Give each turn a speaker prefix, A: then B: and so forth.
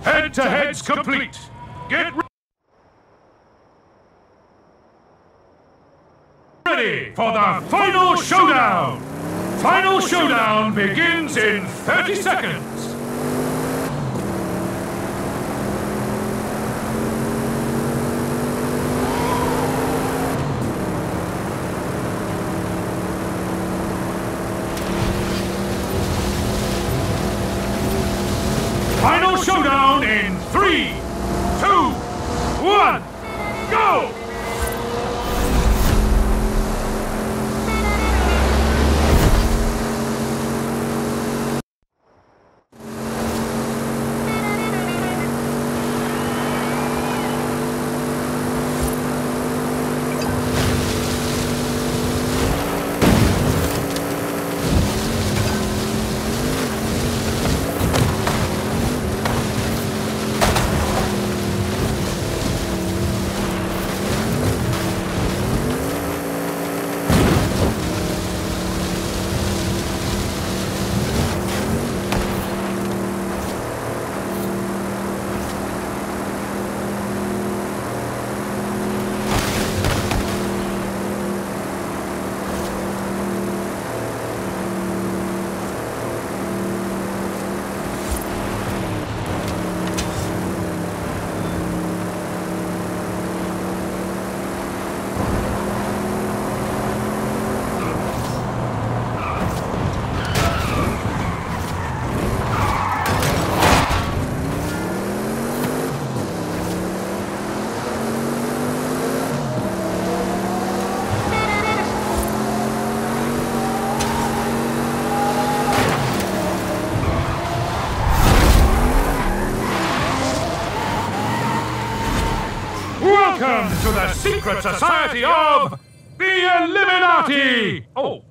A: Head-to-head's complete. Get ready for the final showdown. Final showdown begins in 30 seconds. Final showdown in 3, 2, 1, go! Welcome to the secret society of the Illuminati! Oh.